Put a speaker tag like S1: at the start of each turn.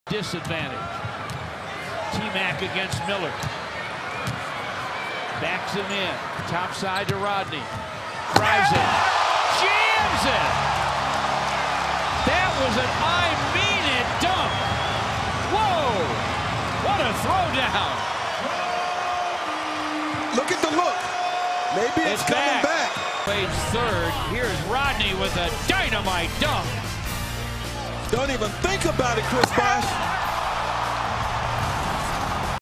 S1: Disadvantage. T-Mac against Miller. Backs him in. Top side to Rodney. Drives it. Jams it. That was an I-mean-it dunk. Whoa. What a throwdown.
S2: Look at the look. Maybe it's coming back.
S1: Wade's third. Here's Rodney with a dynamite dunk.
S2: Don't even think about it, Chris Bosh.